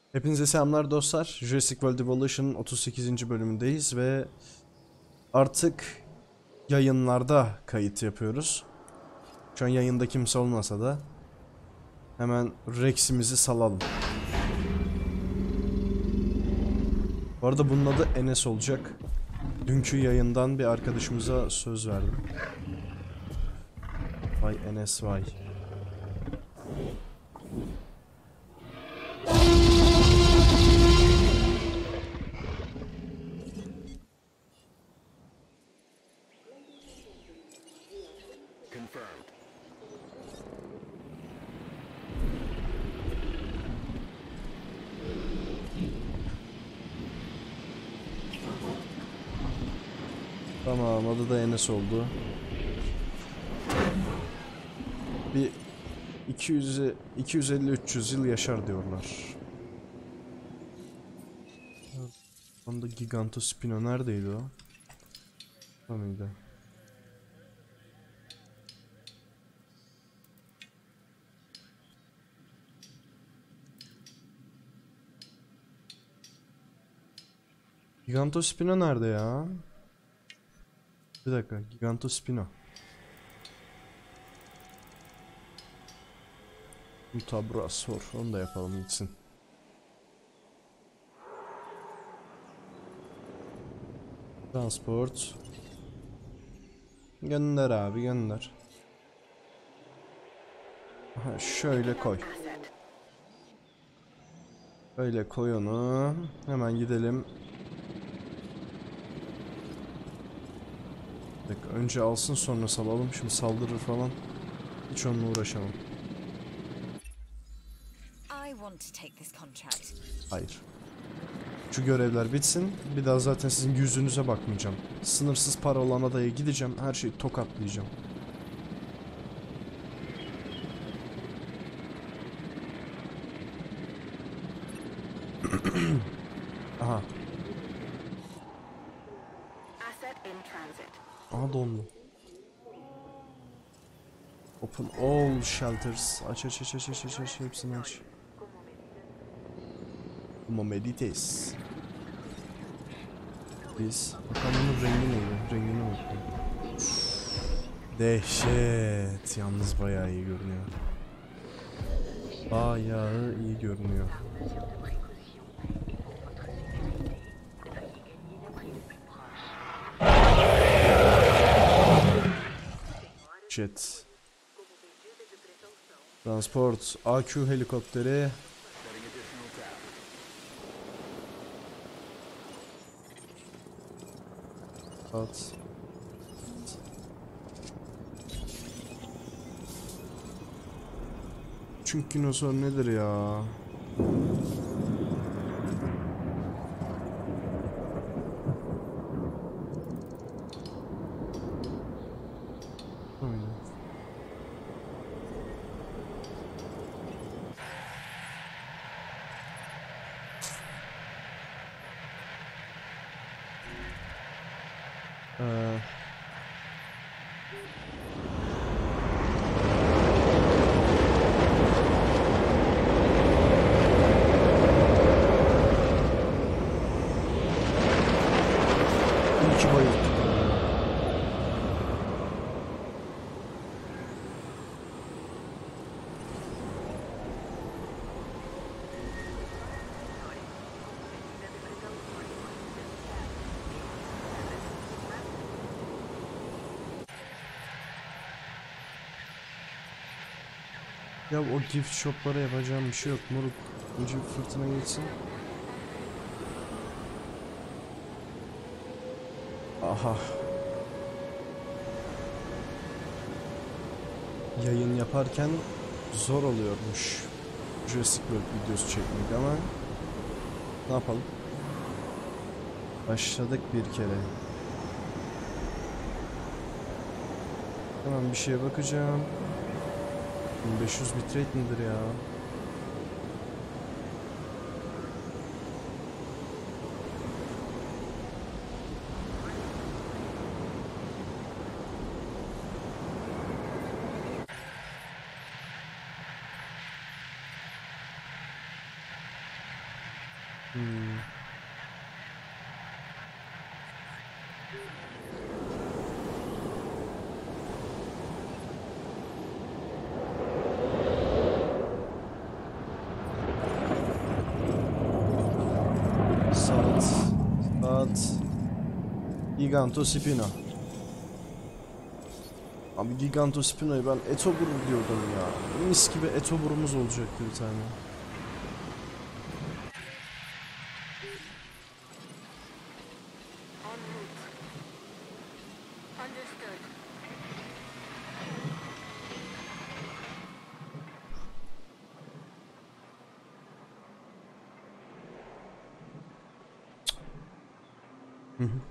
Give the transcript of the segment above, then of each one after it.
Hepinize selamlar dostlar. Jurassic World Evolution'ın 38. bölümündeyiz ve artık yayınlarda kayıt yapıyoruz. Şu an yayında kimse olmasa da hemen Rex'imizi salalım. Bu arada bunun adı Enes olacak. Dünkü yayından bir arkadaşımıza söz verdim. Vay Enes vay. Tamam, adı da Enes oldu. Bir 250-300 yıl yaşar diyorlar. Onda Gigantospino neredeydi o? O muydu? Gigantospino nerede ya? Bir dakika, Gigantospino. Mutabrasor, onu da yapalım gitsin. Transport. Gönder abi, gönder. Aha, şöyle koy. Öyle koy onu. Hemen gidelim. Bir dakika, önce alsın sonra salalım. Şimdi saldırır falan. Hiç onunla uğraşamam. Hayır. Şu görevler bitsin. Bir daha zaten sizin yüzünüze bakmayacağım. Sınırsız para olan adaya gideceğim. Her şeyi tokatlayacağım. Aha. Aha dondu. Open all shelters. Aç aç aç aç aç aç aç. Hepsini aç. Medites. Biz. Bakalım bunun rengi neydi? Rengini unuttum. Dehşet. Yalnız bayağı iyi görünüyor. Bayağı iyi görünüyor. Jet. Transport. AQ helikopteri. At. Çünkü dinozor nedir ya? Aynen. Ee, iyi ki bayıldık. Ya o gift shop'lara yapacağım bir şey yok moruk. Önce bir fırtına geçsin. Aha. Yayın yaparken zor oluyormuş Jurassic World videosu çekmek ama ne yapalım? Başladık bir kere. Hemen bir şeye bakacağım. 1500 bitrate nedir ya? Hmm. Saat Giganto Spino. Abi Giganto Spino'yu ben Etobur diyordum ya. Mis gibi Etobur'umuz olacaktı bir tane. En route. Understood. Hı hı.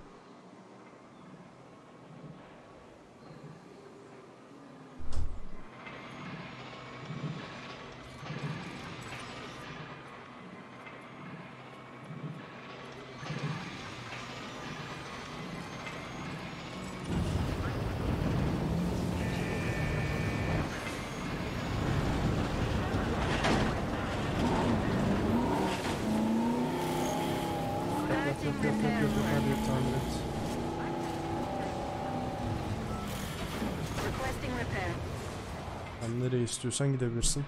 Hadi tamir et. Requesting repair. Sen nereye istiyorsan gidebilirsin.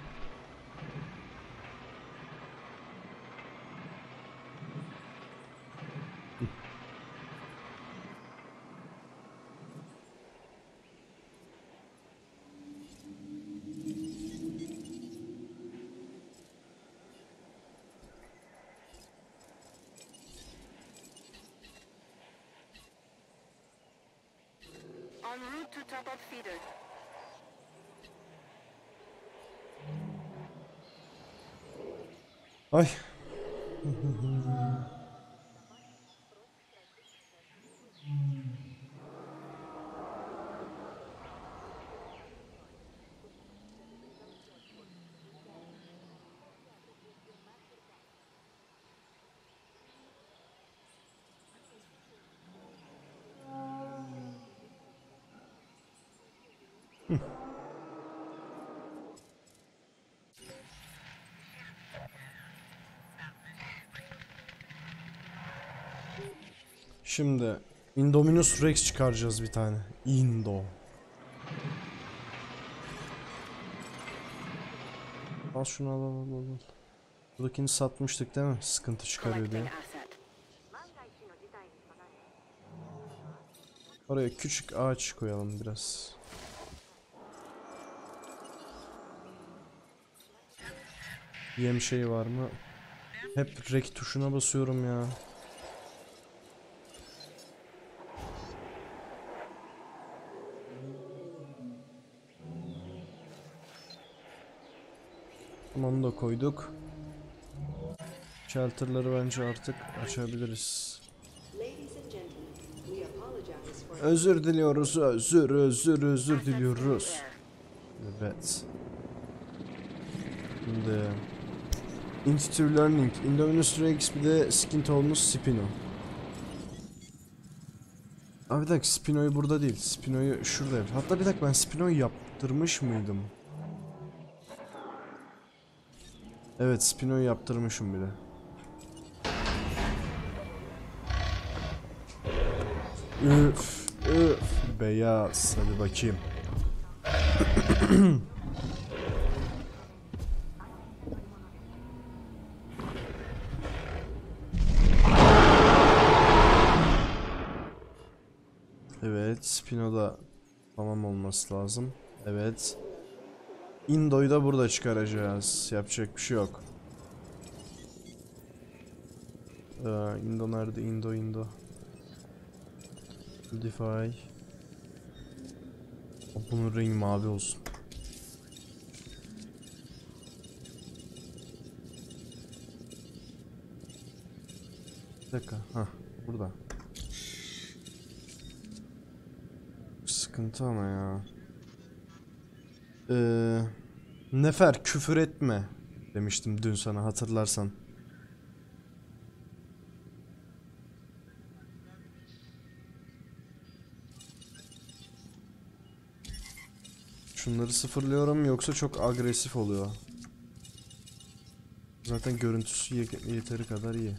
En route to top up feeder. Ay. Şimdi Indominus Rex çıkaracağız bir tane. Indo. Al şunu al. Buradakini satmıştık değil mi? Sıkıntı çıkarıyor Collecting diye. asset. Oraya küçük ağaç koyalım biraz. Yem şeyi var mı? Hep rek tuşuna basıyorum ya. Onu da koyduk. Shelter'ları bence artık açabiliriz. Özür diliyoruz, özür diliyoruz. Evet. Şimdi Intuitive Learning, Indominus Rex bir de skint olmuş Spino. Abi bir dakika, Spino'yu burada değil. Spino'yu şurada yap. Hatta bir dakika, ben Spino'yu yaptırmış mıydım? Evet, Spino'yu yaptırmışım bile. Üf. Beyaz. Hadi bakayım. Evet, Spino da tamam olması lazım. Evet. Indo'yu da burada çıkaracağız. Yapacak bir şey yok. Indo nerede? Indo. Modify. Bunun rengi mavi olsun. Bir dakika. Hah, burada. Sıkıntı ama ya. Nefer, küfür etme demiştim dün sana, hatırlarsan. Şunları sıfırlıyorum yoksa çok agresif oluyor. Zaten görüntüsü yeteri kadar iyi.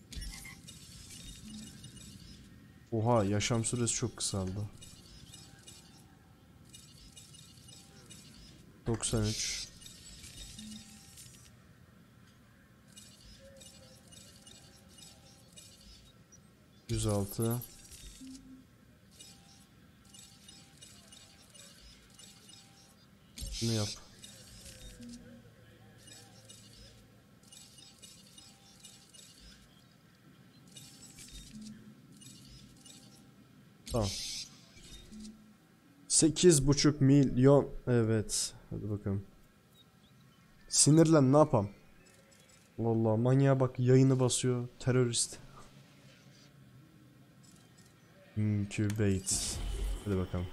Oha, yaşam süresi çok kısaldı. 93. %106. Bunu yap. Tamam. 8,5 milyon. Evet. Hadi bakalım. Sinirlen, ne yapam? Vallahi manyağa bak, yayını basıyor. Terörist. Incubate. Hadi bakalım.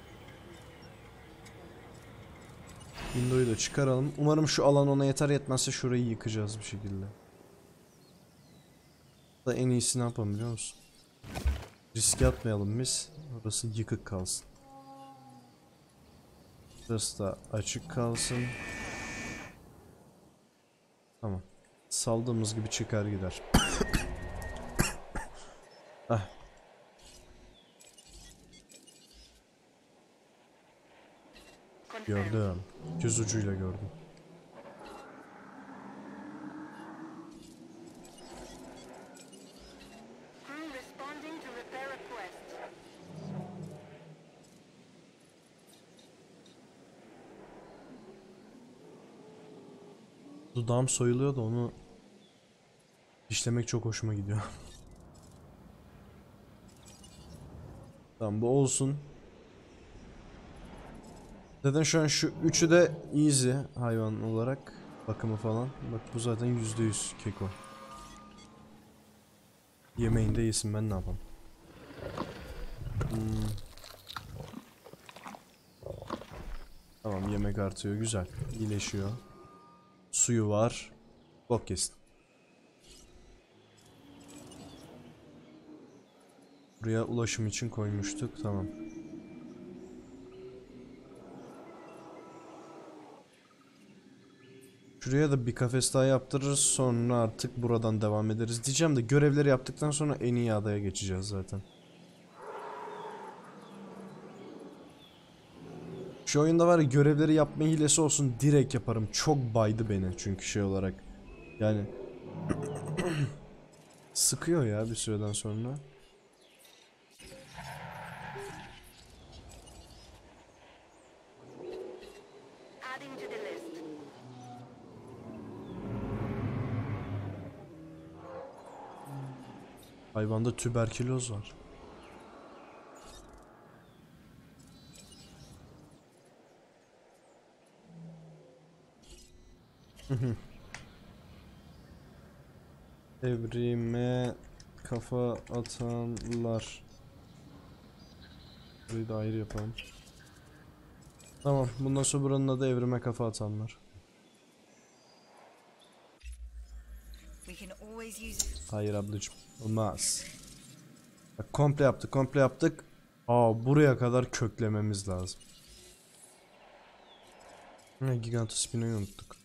Window'yu da çıkaralım. Umarım şu alan ona yeter, yetmezse şurayı yıkacağız bir şekilde. Da en iyisi ne yapalım biliyor musun? Riske atmayalım biz. Orası yıkık kalsın. Burası da açık kalsın. Tamam. Saldığımız gibi çıkar gider. Ah. Confirmed. Gördüm. Göz ucuyla gördüm. Crew responding to repair request. Dudağım soyuluyor da onu işlemek çok hoşuma gidiyor. Tamam, bu olsun. Zaten şu an şu üçü de easy hayvan olarak, bakımı falan. Bak bu zaten %100 keko. Yemeğini de yesin, ben ne yapayım. Tamam, yemek artıyor, güzel. İyileşiyor. Suyu var. Bok yesin. Buraya ulaşım için koymuştuk, tamam. Şuraya da bir kafes daha yaptırırız, sonra artık buradan devam ederiz diyeceğim de görevleri yaptıktan sonra en iyi adaya geçeceğiz zaten. Şu oyunda var ya, görevleri yapma hilesi olsun direkt yaparım. Çok baydı beni çünkü şey olarak. Yani sıkıyor ya bir süreden sonra. Adding to the list. Hayvanda tüberküloz var. Evrime kafa atanlar. Burayı da ayrı yapalım. Tamam, bundan sonra buranın adı evrime kafa atanlar. We can always use Hayır ablacığım, olmaz. Bak, komple yaptık, komple yaptık. Aa, buraya kadar köklememiz lazım. Gigantospino'yu unuttuk.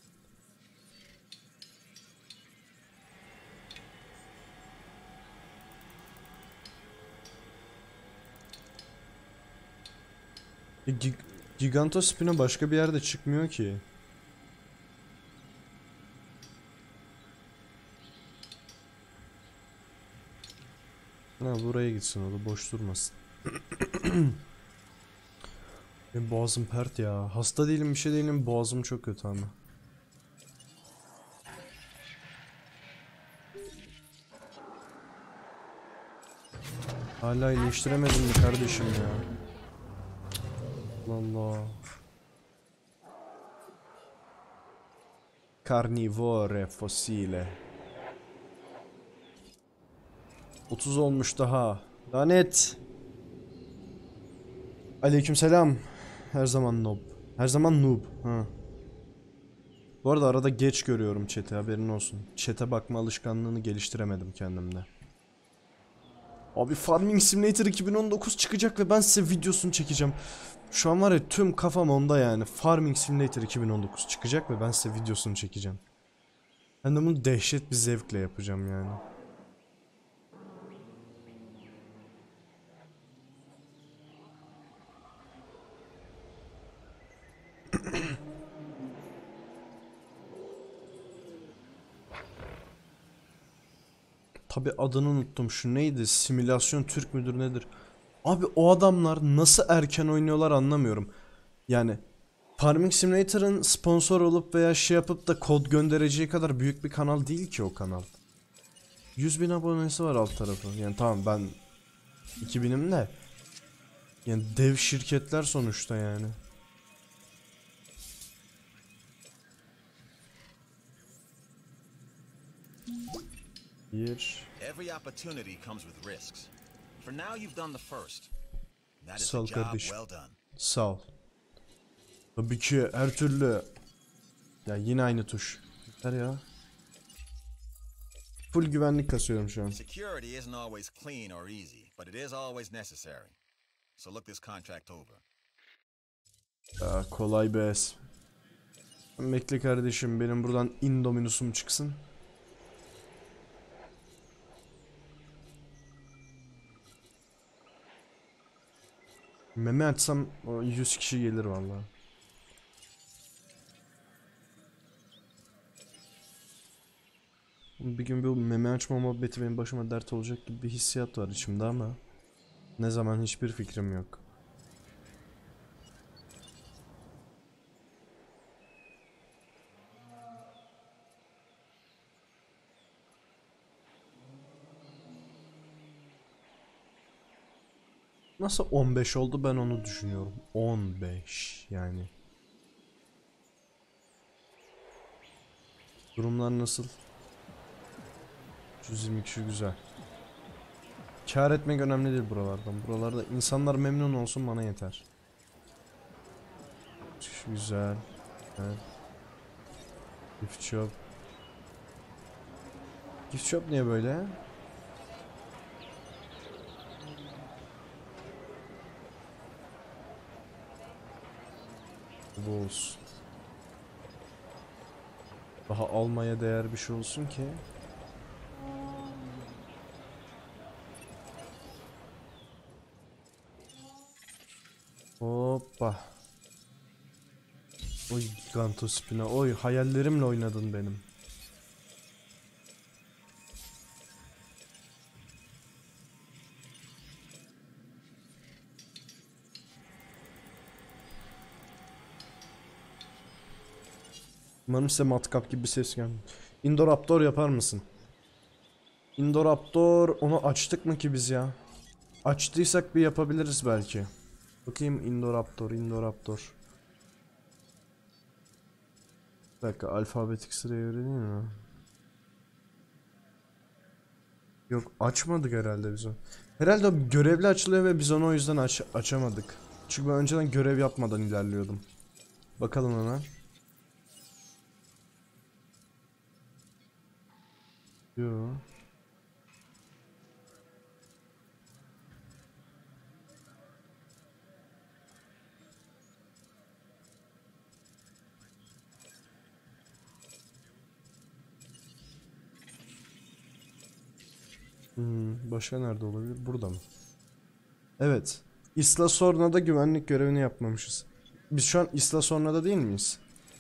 Gigantospino başka bir yerde çıkmıyor ki. Ha, buraya gitsin, o da boş durmasın. Benim boğazım pert ya. Hasta değilim, bir şey değilim, boğazım çok kötü ama. Hala iyileştiremedim mi kardeşim ya? Allah Allah. Carnivore fossile. 30 olmuş daha. Lanet. Aleykümselam. Her zaman noob. Her zaman noob. Ha. Bu arada arada geç görüyorum chat'i, haberin olsun. Chat'e bakma alışkanlığını geliştiremedim kendimde. Abi Farming Simulator 2019 çıkacak ve ben size videosunu çekeceğim. Şu an var ya, tüm kafam onda yani. Farming Simulator 2019 çıkacak ve ben size videosunu çekeceğim. Ben de bunu dehşet bir zevkle yapacağım yani. Tabi adını unuttum. Şu neydi? Simülasyon Türk müdür nedir? Abi o adamlar nasıl erken oynuyorlar anlamıyorum. Yani Farming Simulator'ın sponsor olup veya şey yapıp da kod göndereceği kadar büyük bir kanal değil ki o kanal. 100.000 abonesi var alt tarafı. Yani tamam ben 2000'im de. Yani dev şirketler sonuçta yani. Bir. Every opportunity comes with risks. For now, you've done the first. That is Sağ a ol job kardeşim. well done. Sağ ol. Tabii ki her türlü. Ya yine aynı tuş. Yeter ya. Full güvenlik kasıyorum şu an. Security isn't always clean or easy, but it is always necessary. So look this contract over. Ya, kolay be. Bekle kardeşim benim buradan Indominus'um çıksın. Meme açsam o 100 kişi gelir vallahi. Bir gün bu meme açma muhabbeti benim başıma dert olacak gibi bir hissiyat var içimde ama ne zaman hiçbir fikrim yok. Nasıl 15 oldu ben onu düşünüyorum. 15 yani. Durumlar nasıl? 120 kişi güzel. Kâr etmek önemli değil buralardan. Buralarda insanlar memnun olsun bana yeter. Güzel. Evet. Gift shop. Gift shop niye böyle? Bu olsun. Daha almaya değer bir şey olsun ki. Hoppa. Oy Gigantospina. Oy hayallerimle oynadın benim. Umarım size matkap gibi bir ses gelmiyor. Indoraptor yapar mısın? Indoraptor onu açtık mı ki biz ya? Açtıysak bir yapabiliriz belki. Bakayım Indoraptor. Bir dakika alfabetik sıraya göre değil mi? Yok açmadık herhalde biz onu. Herhalde o görevli açılıyor ve biz onu o yüzden açamadık. Çünkü ben önceden görev yapmadan ilerliyordum. Bakalım hemen. Yo. Başka nerede olabilir? Burada mı? Evet. Isla Sorna'da güvenlik görevini yapmamışız. Biz şu an Isla Sorna'da değil miyiz?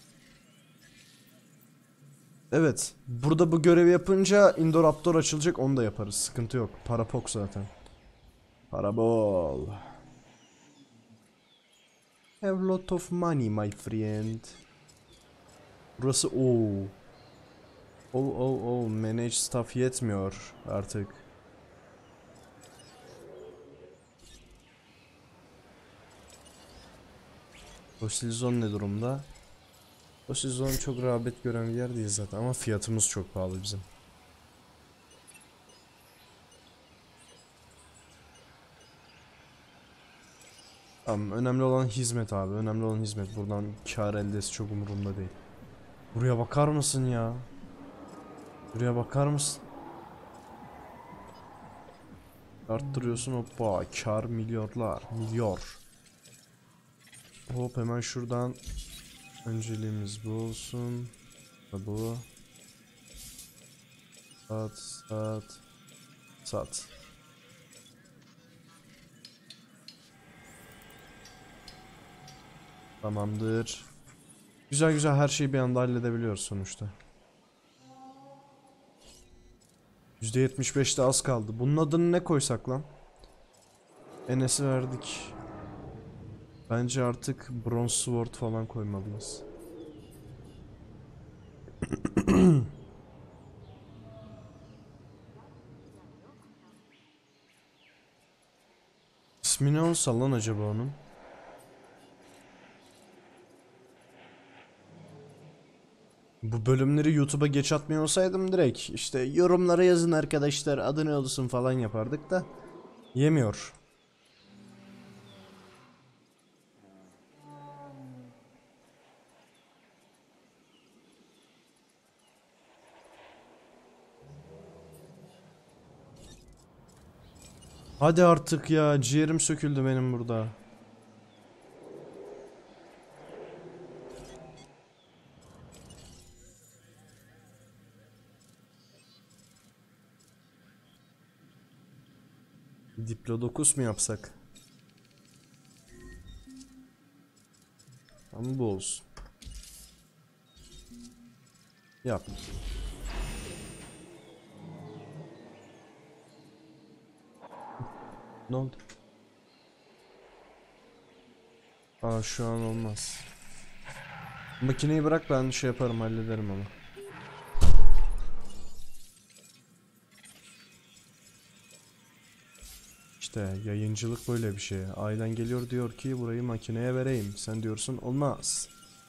Evet. Burada bu görevi yapınca Indoraptor açılacak, onu da yaparız. Sıkıntı yok. Para pok zaten. Para bol. Have lot of money my friend. Burası o. Manage staff yetmiyor artık. Fosil Zone ne durumda? Fosil Zone çok rağbet gören bir yer değil zaten ama fiyatımız çok pahalı bizim. Tamam, önemli olan hizmet abi. Önemli olan hizmet. Buradan kar eldesi çok umurumda değil. Buraya bakar mısın ya? Buraya bakar mısın? Arttırıyorsun hoppa. Kar milyarlar. Milyar. Hop hemen şuradan. Önceliğimiz bu olsun. Bu. Sat, sat, sat. Tamamdır. Güzel güzel her şeyi bir anda halledebiliyoruz sonuçta. %75'te az kaldı. Bunun adını ne koysak lan? Enes'i verdik. Bence artık Bronze Sword falan koymalıyız. İsmi ne olsa lan acaba onun? Bu bölümleri YouTube'a geç atmıyor olsaydım direkt işte yorumlara yazın arkadaşlar adı ne olsun falan yapardık da yemiyor. Hadi artık ya, ciğerim söküldü benim burada. Diplodocus mu yapsak? Ama bu olsun. Yap. Ne oldu? Aa, şu an olmaz. Makineyi bırak, ben şey yaparım, hallederim onu. İşte yayıncılık böyle bir şey. Aydan geliyor diyor ki burayı makineye vereyim. Sen diyorsun olmaz.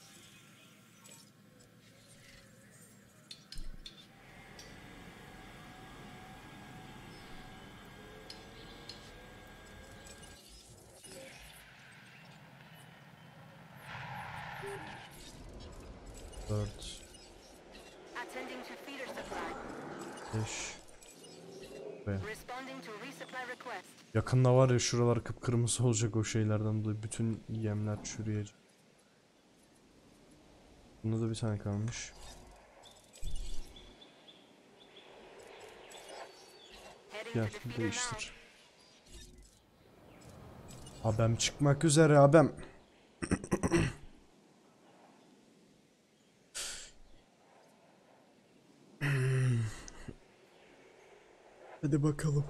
Dört, Attending to feeder supply. 5. Responding to resupply request. Yakında var ya, şuralar kıpkırmızı olacak o şeylerden dolayı. Bütün yemler çürüyecek. Bunda da bir tane kalmış. Heading Gel to the feeder now. değiştir. Abem çıkmak üzere abem. Hadi bakalım.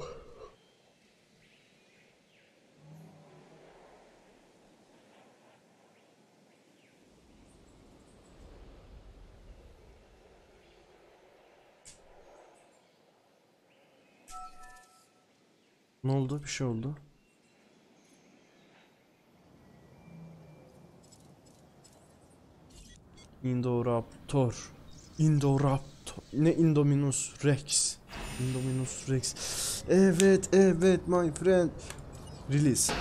Ne oldu? Bir şey oldu. Indoraptor. Indoraptor. Ne Indominus Rex. Indominus Rex. Evet, evet my friend. Release.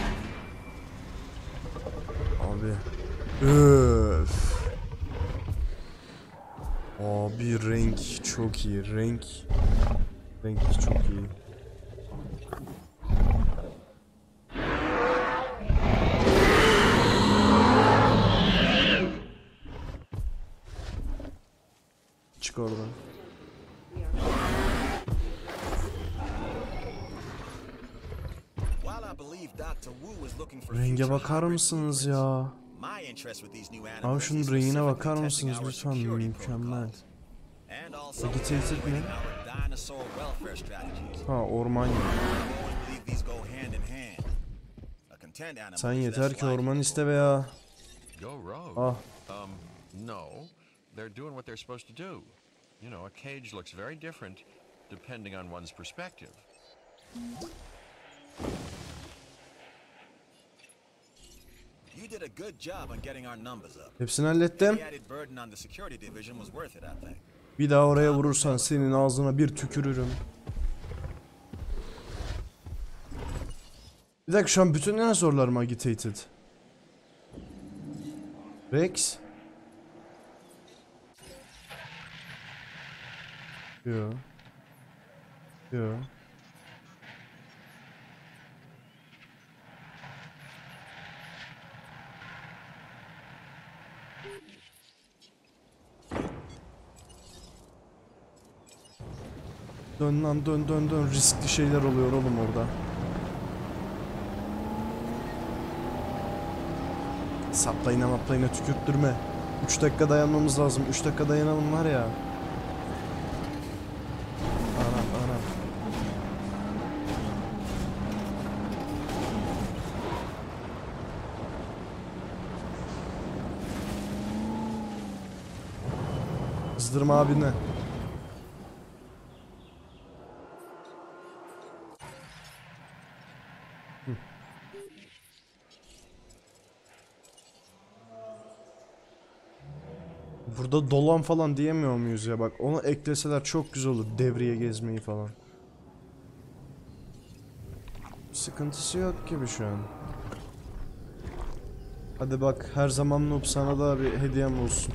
Abi. Öf. Abi renk çok iyi. Renk çok iyi. Çık oradan. While I believe Dr. Wu is looking for Renge future bakar hybrid mısınız blueprints, ya? my interest with these new Abi animals şunun is rengine specifically bakar testing mısınız our lütfen, security mükemmel. protocols, and also Vegetated mi? evaluating our dinosaur welfare strategies. Ha, orman ya. I always believe these go hand in hand. A content animal Sen is yeter less ki likely orman to iste go be ya. Go rogue? Ah. No. They're doing what they're supposed to do. You know, a cage looks very different depending on one's perspective. You did a good job on getting our numbers up. Hepsini hallettim. The added burden on the security division was worth it, I think. Bir daha oraya vurursan senin ağzına bir tükürürüm. Bir dakika, şu an bütün dinozorlarım agitated. Rex. Yo. Yo. Dön lan dön dön dön. Riskli şeyler oluyor oğlum orada. Saplayına maplayına tükürttürme. 3 dakika dayanmamız lazım. 3 dakika dayanalım var ya. Anam anam. Kızdırma abine. Burada dolan falan diyemiyor muyuz ya, bak onu ekleseler çok güzel olur, devriye gezmeyi falan. Sıkıntısı yok gibi şu an. Hadi bak, her zaman noob, sana da bir hediyem olsun.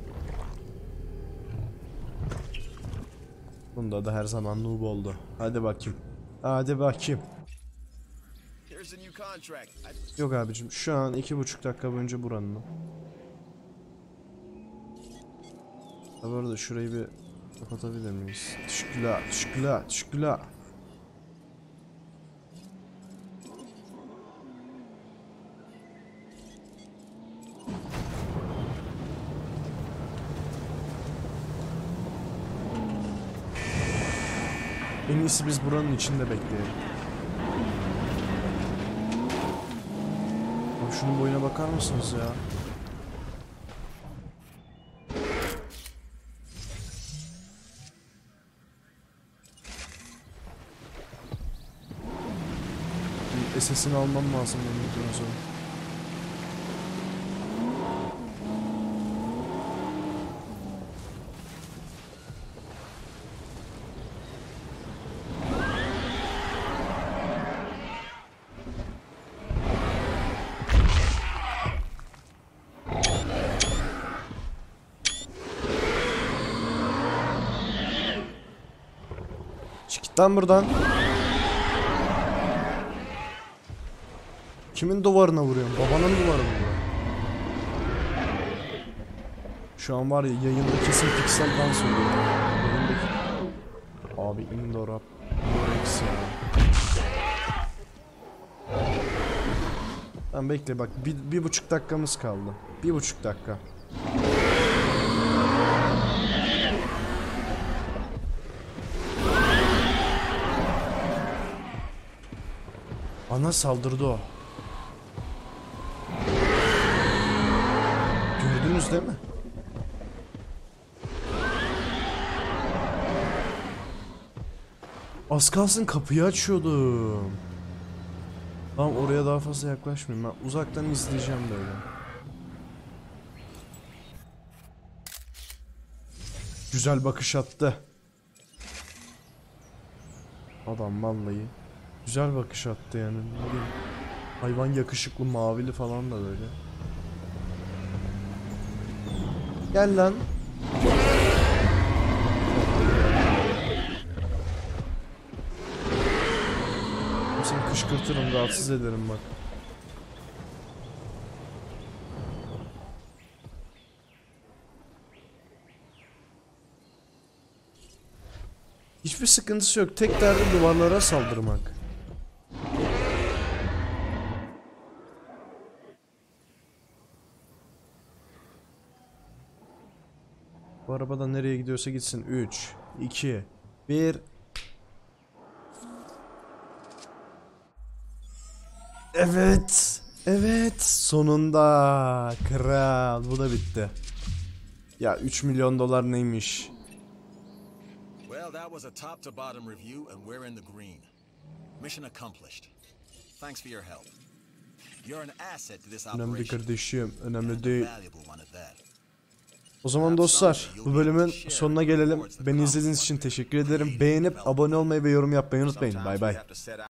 Bunda da her zaman noob oldu. Hadi bakayım. Hadi bakayım. Here's a new contract. Yok abicim, şu an 2,5 dakika boyunca buranın. Ha, bu arada şurayı bir kapatabilir miyiz? Teşekkürler, teşekkürler, teşekkürler. En iyisi biz buranın içinde bekleyelim. Abi şunun boyuna bakar mısınız ya? SS'ini almam lazım benim videonun sonra. Çık git lan buradan. Kimin duvarına vuruyorsun? Babanın duvarı mı bu? Şu an var ya, yayında kesin piksel dans oluyor. Yayındaki... Abi indoor up. Rex ya. Tamam bekle bak, bir buçuk dakikamız kaldı. 1,5 dakika. Bana saldırdı o. Gördünüz değil mi? Az kalsın kapıyı açıyordum. Tamam, oraya daha fazla yaklaşmayayım. Ben uzaktan izleyeceğim böyle. Güzel bakış attı. Adam vallahi güzel bakış attı yani. Ne bileyim. Hayvan yakışıklı, mavili falan da böyle. Gel lan. Seni kışkırtırım, rahatsız ederim bak. Hiçbir sıkıntısı yok. Tek derdi duvarlara saldırmak. Bu arabada nereye gidiyorsa gitsin. 3, 2, 1. Evet. Evet. Sonunda. Kral. Bu da bitti. Ya 3 milyon dolar neymiş? Well, that was a top to bottom review and we're in the green. Mission accomplished. Thanks for your help. You're an asset to this Önemli operation. kardeşim. Önemli and a değil. valuable one at that. O zaman dostlar, bu bölümün sonuna gelelim. Beni izlediğiniz için teşekkür ederim. Beğenip abone olmayı ve yorum yapmayı unutmayın. Bay bay.